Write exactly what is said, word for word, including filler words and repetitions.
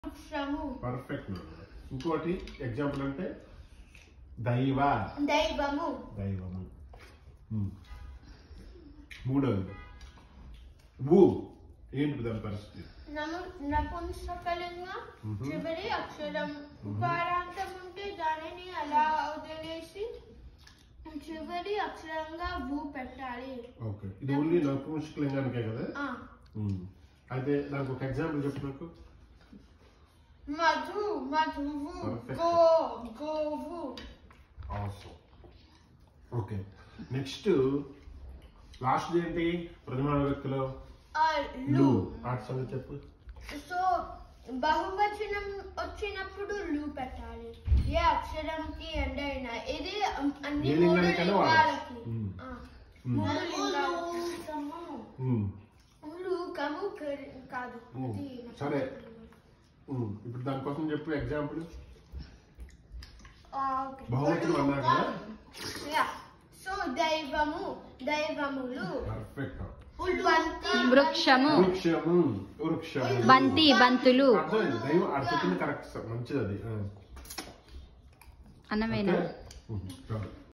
Perfect. ఇంకోటి example అంటే దైవ దైవము దైవము. మూడవది ఊ. ఏంటి దాని పరిస్థితి? నపుంసకలింగం చివరి అక్షరం ఉకారాంతం ఉంటే దానిని అలా వదిలేసి చివరి అక్షరంగా ఊ పెట్టాలి. ఓకే, ఇది ఓన్లీ నపుంసకలింగానికే కదా? అయితే నాకు ఒక ఎగ్జాంపుల్ చెప్పు నాకు. మధు మధువు గో గోవు. ఆసమ్. ఓకే, నెక్స్ట్ లాస్ట్ ఏంటి ప్రథమ విభక్తిలో? లు. ఆట సంగతి చెప్పు. సో బహువచనం వచ్చినప్పుడు లు పెట్టాలి. ఏ అక్షరంకి ఎండ్ అయినా ఇది అన్ని మూడు లింగాలకి. మూడు లింగాలు కము కాదు. సరే, ఇప్పుడు దానికోసం చెప్పు ఎగ్జాంపుల్. బహువచనం అన్నా కదా? సో దైవము దైవములు. పర్ఫెక్ట్. వృక్షము వృక్షము వృక్షము. బంతి బంతులు. అర్థమైంది. దైవం అది చెప్పింది కరెక్ట్, మంచిది అది. అన్నమేనా?